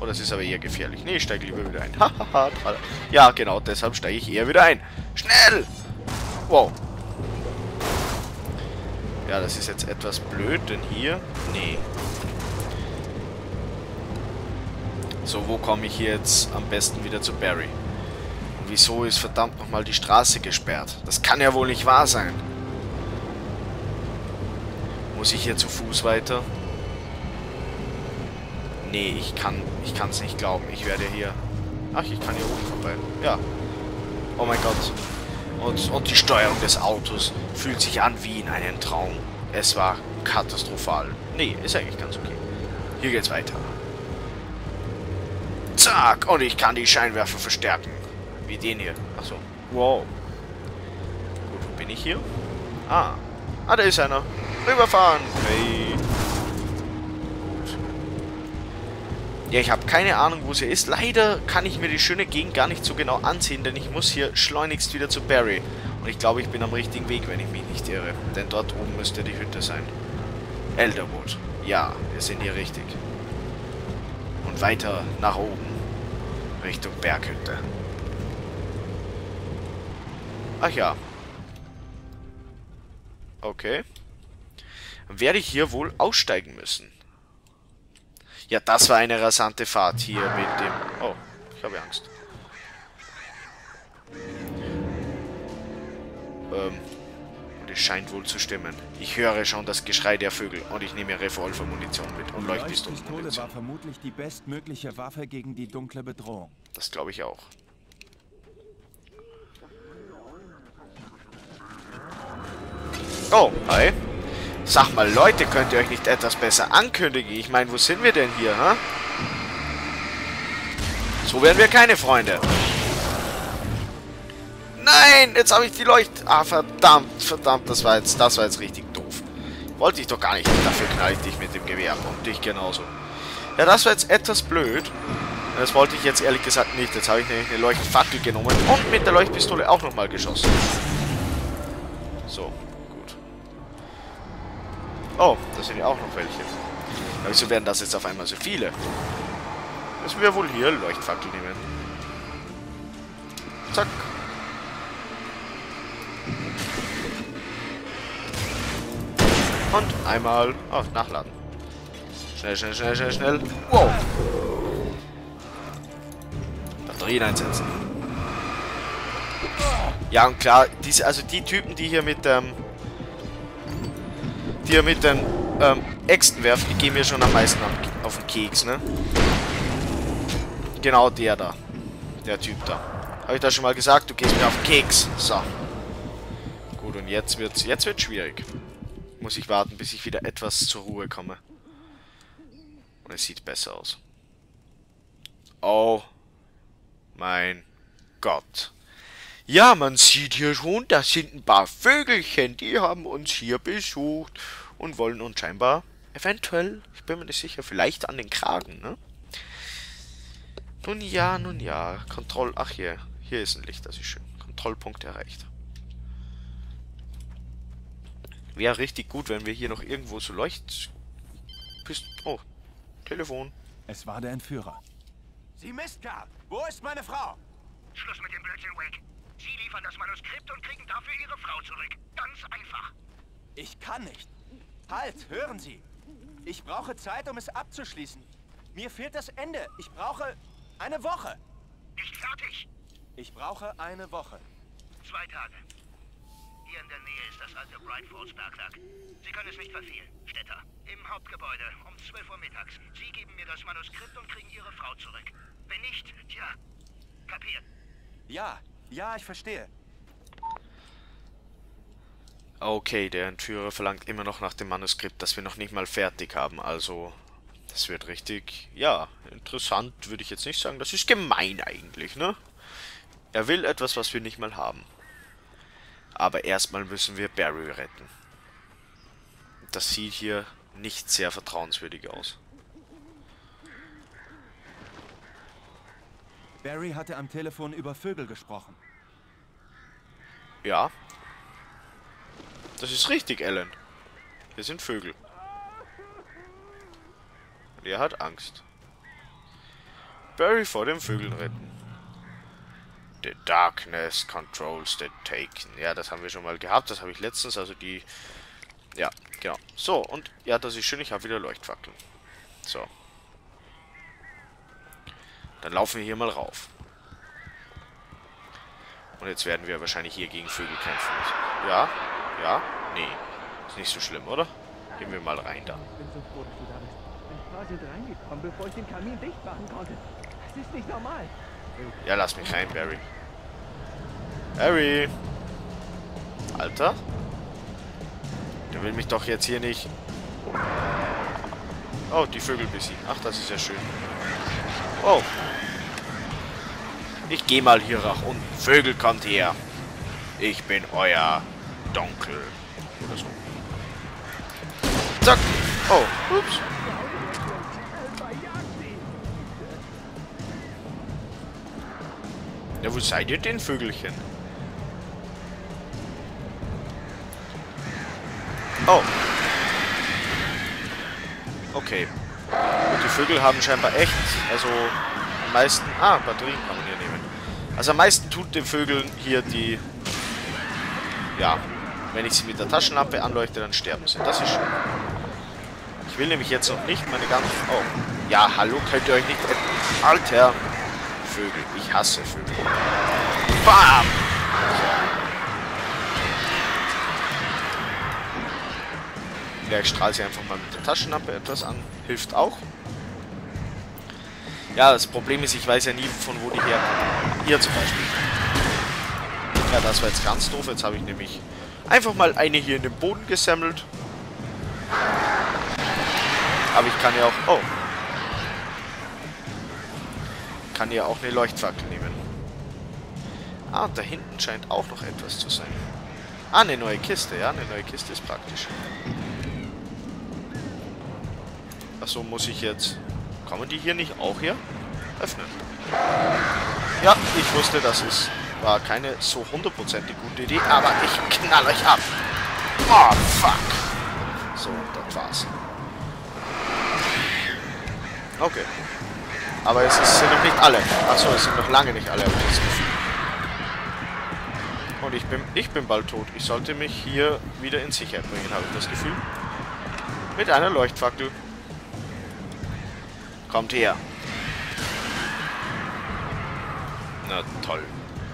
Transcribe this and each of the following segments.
Oh, das ist aber eher gefährlich. Nee, ich steige lieber wieder ein. Hahaha. Ja, genau, deshalb steige ich eher wieder ein. Schnell! Wow. Ja, das ist jetzt etwas blöd, denn hier... Nee. So, wo komme ich hier jetzt am besten wieder zu Barry? Und wieso ist verdammt nochmal die Straße gesperrt? Das kann ja wohl nicht wahr sein. Muss ich hier zu Fuß weiter? Nee, ich kann es nicht glauben. Ich werde hier... Ach, ich kann hier oben vorbei. Ja. Oh mein Gott. Und die Steuerung des Autos fühlt sich an wie in einem Traum. Es war katastrophal. Nee, ist eigentlich ganz okay. Hier geht's weiter. Zack! Und ich kann die Scheinwerfer verstärken. Wie den hier. Achso. Wow. Gut, wo bin ich hier? Ah. Ah, da ist einer. Rüberfahren. Hey. Gut. Ja, ich habe keine Ahnung, wo sie ist. Leider kann ich mir die schöne Gegend gar nicht so genau ansehen, denn ich muss hier schleunigst wieder zu Barry. Und ich glaube, ich bin am richtigen Weg, wenn ich mich nicht irre. Denn dort oben müsste die Hütte sein. Elderwood. Ja, wir sind hier richtig. Und weiter nach oben. Richtung Berghütte. Ach ja. Okay. Dann werde ich hier wohl aussteigen müssen. Ja, das war eine rasante Fahrt hier mit dem... Oh, ich habe Angst. Und es scheint wohl zu stimmen. Ich höre schon das Geschrei der Vögel und ich nehme Revolvermunition mit und Leuchtpistolenmunition. Die war vermutlich die bestmögliche Waffe gegen die dunkle Bedrohung. Das glaube ich auch. Oh, hi. Sag mal, Leute, könnt ihr euch nicht etwas besser ankündigen? Ich meine, wo sind wir denn hier, hä? So werden wir keine Freunde. Nein, jetzt habe ich die Ah, verdammt, verdammt, das war jetzt richtig doof. Wollte ich doch gar nicht. Dafür knall ich dich mit dem Gewehr und dich genauso. Ja, das war jetzt etwas blöd. Das wollte ich jetzt ehrlich gesagt nicht. Jetzt habe ich nämlich eine Leuchtfackel genommen und mit der Leuchtpistole auch nochmal geschossen. So, gut. Oh, da sind ja auch noch welche. Aber wieso werden das jetzt auf einmal so viele? Müssen wir wohl hier Leuchtfackel nehmen. Zack. Und einmal... Oh, nachladen. Schnell, schnell, schnell, schnell, schnell. Wow. Batterien einsetzen. Ja, und klar, die Typen, die hier mit den Äxten werfen, die gehen mir schon am meisten auf den Keks, ne? Genau der da. Der Typ da. Habe ich das schon mal gesagt? Du gehst mir auf den Keks. So. Gut, und jetzt wird's schwierig. Muss ich warten, bis ich wieder etwas zur Ruhe komme. Und es sieht besser aus. Oh mein Gott. Ja, man sieht hier schon, das sind ein paar Vögelchen, die haben uns hier besucht und wollen uns scheinbar eventuell, ich bin mir nicht sicher, vielleicht an den Kragen, ne? Nun ja, ach hier ist ein Licht, das ist schön. Kontrollpunkt erreicht. Wäre richtig gut, wenn wir hier noch irgendwo so Oh, Telefon. Es war der Entführer. Sie Mistkerl! Wo ist meine Frau? Schluss mit dem Blödsinn, Wake. Sie liefern das Manuskript und kriegen dafür Ihre Frau zurück. Ganz einfach. Ich kann nicht. Halt, hören Sie. Ich brauche Zeit, um es abzuschließen. Mir fehlt das Ende. Ich brauche eine Woche. Nicht fertig. Ich brauche eine Woche. 2 Tage. Hier in der Nähe ist das alte Bright Falls Bergwerk. Sie können es nicht verfehlen, Städter. Im Hauptgebäude um 12 Uhr mittags. Sie geben mir das Manuskript und kriegen Ihre Frau zurück. Wenn nicht, tja, kapiert. Ja, ich verstehe. Okay, der Entführer verlangt immer noch nach dem Manuskript, das wir noch nicht mal fertig haben. Also, das wird richtig, ja, interessant würde ich jetzt nicht sagen. Das ist gemein eigentlich, ne? Er will etwas, was wir nicht mal haben. Aber erstmal müssen wir Barry retten. Das sieht hier nicht sehr vertrauenswürdig aus. Barry hatte am Telefon über Vögel gesprochen. Ja. Das ist richtig, Alan. Hier sind Vögel. Und er hat Angst. Barry vor den Vögeln retten. The darkness controls the taken. Ja, das haben wir schon mal gehabt. Das habe ich letztens, also die... Ja, genau. So, und ja, das ist schön. Ich habe wieder Leuchtfackeln. So. Dann laufen wir hier mal rauf. Und jetzt werden wir wahrscheinlich hier gegen Vögel kämpfen müssen. Ja? Ja? Nee. Ist nicht so schlimm, oder? Gehen wir mal rein da. Ich bin so froh, dass du da bist. Ich bin quasi reingekommen, bevor ich den Kamin dicht machen konnte. Das ist nicht normal. Ja, lass mich rein, Barry. Barry! Alter? Der will mich doch jetzt hier nicht... Oh, die Vögel besiegen. Ach, das ist ja schön. Oh. Ich gehe mal hier nach unten. Vögel, kommt her. Ich bin euer Dunkel. Oder so. Zack. Oh, ups. Ja, wo seid ihr denn, Vögelchen? Oh. Okay. Und die Vögel haben scheinbar echt, also am meisten... Ah, Batterien kann man hier nehmen. Also am meisten tut den Vögeln hier die... Ja, wenn ich sie mit der Taschenlampe anleuchte, dann sterben sie. Das ist schön. Ich will nämlich jetzt noch nicht meine ganzen... Oh. Ja, hallo, könnt ihr euch nicht... Alter! Vögel. Ich hasse Vögel. Bam! Ja, ich strahle sie einfach mal mit der Taschenlampe etwas an. Hilft auch. Ja, das Problem ist, ich weiß ja nie, von wo die herkommen. Hier zum Beispiel. Ja, das war jetzt ganz doof. Jetzt habe ich nämlich einfach mal eine hier in den Boden gesammelt. Aber ich kann ja auch... Oh. Kann ja auch eine Leuchtfackel nehmen. Ah, und da hinten scheint auch noch etwas zu sein. Ah, eine neue Kiste. Ja, eine neue Kiste ist praktisch. Achso, muss ich jetzt... Kann man die hier nicht auch hier öffnen? Ja, ich wusste, das war keine so 100% gute Idee, aber ich knall euch ab. Oh, fuck. So, das war's. Okay. Aber es sind noch nicht alle. Achso, es sind noch lange nicht alle, habe ich das Gefühl. Und ich bin bald tot. Ich sollte mich hier wieder in Sicherheit bringen, habe ich das Gefühl. Mit einer Leuchtfackel. Kommt her. Na toll.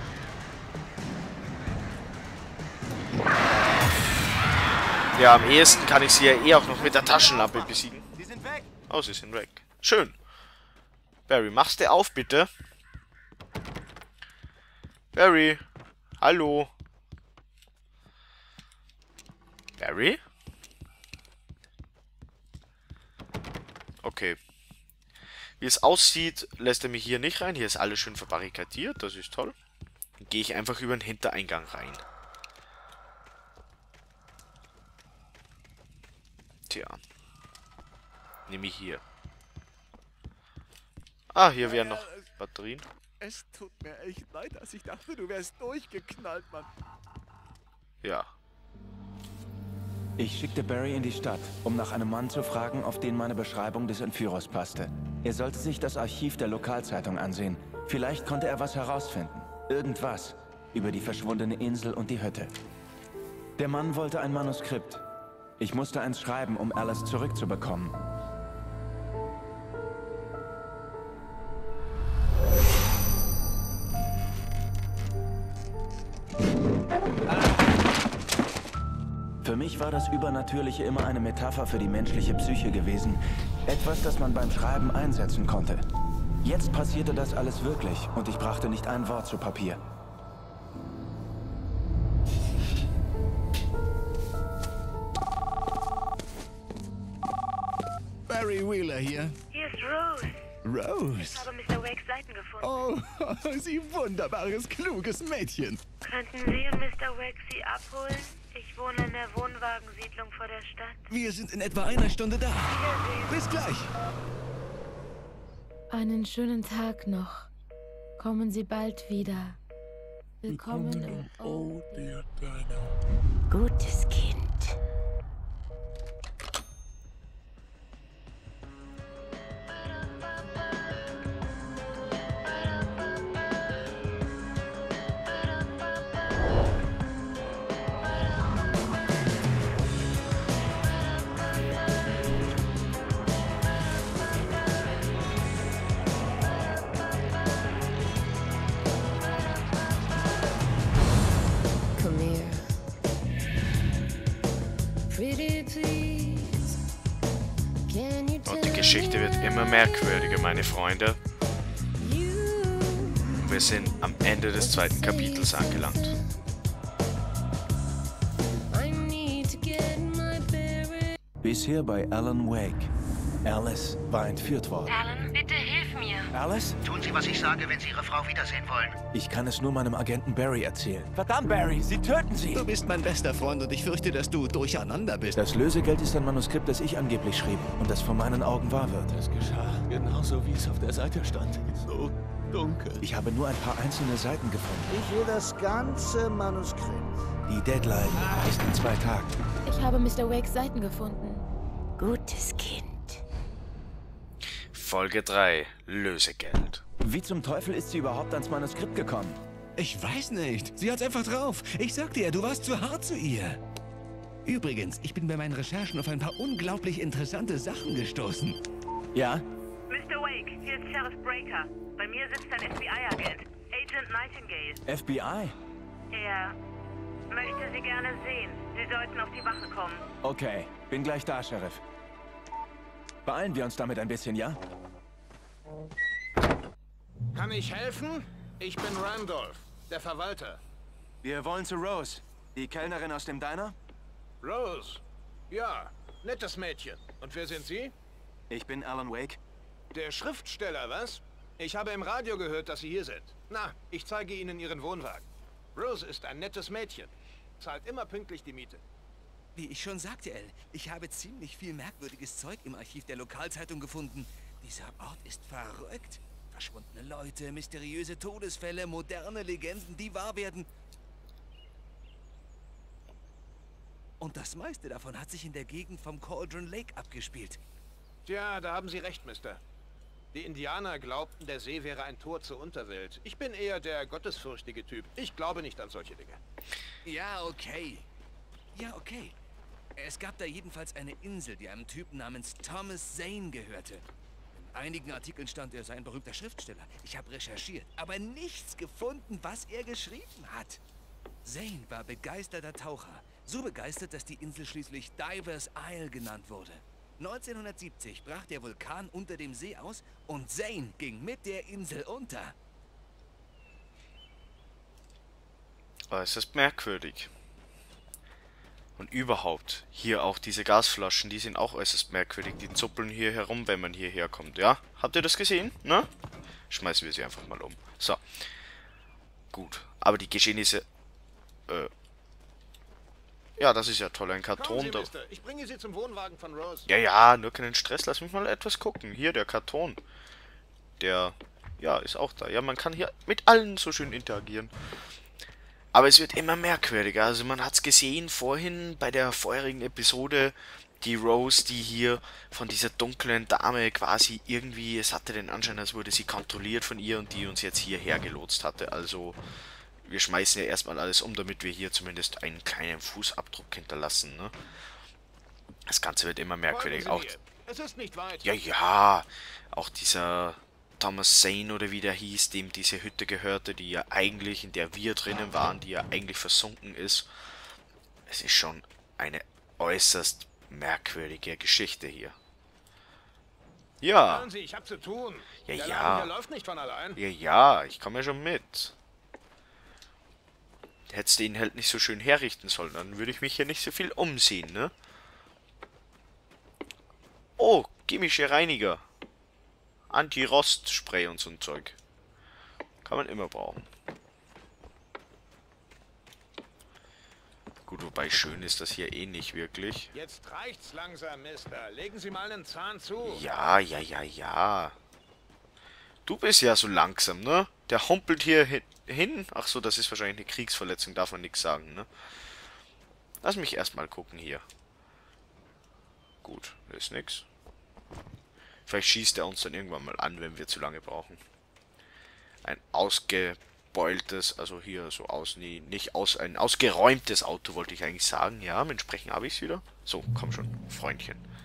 Ja, am ehesten kann ich sie ja eh auch noch mit der Taschenlampe besiegen. Sie sind weg. Oh, sie sind weg. Schön. Barry, machst du auf, bitte? Barry? Hallo? Barry? Okay. Wie es aussieht, lässt er mich hier nicht rein. Hier ist alles schön verbarrikadiert. Das ist toll. Dann gehe ich einfach über den Hintereingang rein. Tja. Nehme ich hier. Ah, hier wären noch Batterien. Es tut mir echt leid, dass ich dachte, du wärst durchgeknallt, Mann. Ja. Ich schickte Barry in die Stadt, um nach einem Mann zu fragen, auf den meine Beschreibung des Entführers passte. Er sollte sich das Archiv der Lokalzeitung ansehen. Vielleicht konnte er was herausfinden. Irgendwas über die verschwundene Insel und die Hütte. Der Mann wollte ein Manuskript. Ich musste eins schreiben, um Alice zurückzubekommen. Für mich war das Übernatürliche immer eine Metapher für die menschliche Psyche gewesen. Etwas, das man beim Schreiben einsetzen konnte. Jetzt passierte das alles wirklich und ich brachte nicht ein Wort zu Papier. Barry Wheeler hier. Hier ist Rose. Rose. Ich habe Mr. Wakes Seiten gefunden. Oh, Sie wunderbares, kluges Mädchen. Könnten Sie und Mr. Wakes sie abholen? Ich wohne in der Wohnwagensiedlung vor der Stadt. Wir sind in etwa einer Stunde da. Bis gleich. Einen schönen Tag noch. Kommen Sie bald wieder. Willkommen im Oh, dear Gutes Kind. Geschichte wird immer merkwürdiger, meine Freunde. Und wir sind am Ende des 2. Kapitels angelangt. Bisher bei Alan Wake. Alice war entführt worden. Alan, bitte hilf mir. Alice? Tun Sie, was ich sage, wenn Sie Ihre Frau wiedersehen wollen. Ich kann es nur meinem Agenten Barry erzählen. Verdammt, Barry, Sie töten sie! Du bist mein bester Freund und ich fürchte, dass du durcheinander bist. Das Lösegeld ist ein Manuskript, das ich angeblich schrieb und das vor meinen Augen wahr wird. Es geschah genauso, wie es auf der Seite stand. So dunkel. Ich habe nur ein paar einzelne Seiten gefunden. Ich will das ganze Manuskript. Die Deadline ist in 2 Tagen. Ich habe Mr. Wakes Seiten gefunden. Gutes Kind. Folge 3. Lösegeld. Wie zum Teufel ist sie überhaupt ans Manuskript gekommen? Ich weiß nicht. Sie hat's einfach drauf. Ich sag dir, du warst zu hart zu ihr. Übrigens, ich bin bei meinen Recherchen auf ein paar unglaublich interessante Sachen gestoßen. Ja? Mr. Wake, hier ist Sheriff Breaker. Bei mir sitzt ein FBI-Agent, Agent Nightingale. FBI? Er möchte Sie gerne sehen. Sie sollten auf die Wache kommen. Okay, bin gleich da, Sheriff. Beeilen wir uns damit ein bisschen, ja? Kann ich helfen? Ich bin Randolph, der Verwalter. Wir wollen zu Rose, die Kellnerin aus dem Diner. Rose? Ja, nettes Mädchen. Und wer sind Sie? Ich bin Alan Wake. Der Schriftsteller, was? Ich habe im Radio gehört, dass Sie hier sind. Na, ich zeige Ihnen Ihren Wohnwagen. Rose ist ein nettes Mädchen. Zahlt immer pünktlich die Miete. Wie ich schon sagte, Elle, ich habe ziemlich viel merkwürdiges Zeug im Archiv der Lokalzeitung gefunden. Dieser Ort ist verrückt. Verschwundene Leute, mysteriöse Todesfälle, moderne Legenden, die wahr werden. Und das meiste davon hat sich in der Gegend vom Cauldron Lake abgespielt. Tja, da haben Sie recht, Mister. Die Indianer glaubten, der See wäre ein Tor zur Unterwelt. Ich bin eher der gottesfürchtige Typ. Ich glaube nicht an solche Dinge. Ja, okay. Ja, okay. Es gab da jedenfalls eine Insel, die einem Typen namens Thomas Zane gehörte. In einigen Artikeln stand, er sei ein berühmter Schriftsteller. Ich habe recherchiert, aber nichts gefunden, was er geschrieben hat. Zane war begeisterter Taucher. So begeistert, dass die Insel schließlich Divers Isle genannt wurde. 1970 brach der Vulkan unter dem See aus und Zane ging mit der Insel unter. Äußerst merkwürdig. Und überhaupt, hier auch diese Gasflaschen, die sind auch äußerst merkwürdig. Die zuppeln hier herum, wenn man hierher kommt. Ja, habt ihr das gesehen? Ne? Schmeißen wir sie einfach mal um. So. Gut, aber die Geschehnisse... Ja, das ist ja toll, ein Karton. Kommen Sie, Mister. Ich bringe Sie zum Wohnwagen von Rose. Ja, nur keinen Stress, lass mich mal etwas gucken. Hier, der Karton. Der, ja, ist auch da. Ja, man kann hier mit allen so schön interagieren. Aber es wird immer merkwürdiger. Also man hat es gesehen vorhin bei der vorherigen Episode, die Rose, die hier von dieser dunklen Dame quasi irgendwie, es hatte den Anschein, als wurde sie kontrolliert von ihr und die uns jetzt hierher gelotst hatte. Also wir schmeißen ja erstmal alles um, damit wir hier zumindest einen kleinen Fußabdruck hinterlassen. Ne? Das Ganze wird immer merkwürdiger. Auch, es ist nicht weit. Ja, auch dieser Thomas Zane oder wie der hieß, dem diese Hütte gehörte, die ja eigentlich, in der wir drinnen waren, die ja eigentlich versunken ist. Es ist schon eine äußerst merkwürdige Geschichte hier. Ja. Hören Sie, ich hab zu tun. Ja, der ja. Laden hier läuft nicht von allein. Ja, ich komme ja schon mit. Hättest du ihn halt nicht so schön herrichten sollen, dann würde ich mich hier nicht so viel umsehen, ne? Oh, chemische Reiniger. Anti-Rost-Spray und so ein Zeug. Kann man immer brauchen. Gut, wobei schön ist das hier eh nicht wirklich. Jetzt reicht's langsam, Mister. Legen Sie mal einen Zahn zu. Ja. Du bist ja so langsam, ne? Der humpelt hier hin. Ach so, das ist wahrscheinlich eine Kriegsverletzung, darf man nichts sagen, ne? Lass mich erstmal gucken hier. Gut, ist nix. Vielleicht schießt er uns dann irgendwann mal an, wenn wir zu lange brauchen. Ein ausgebeultes, also hier so ein ausgeräumtes Auto wollte ich eigentlich sagen. Ja, mit Sprechen habe ich es wieder. So, komm schon, Freundchen.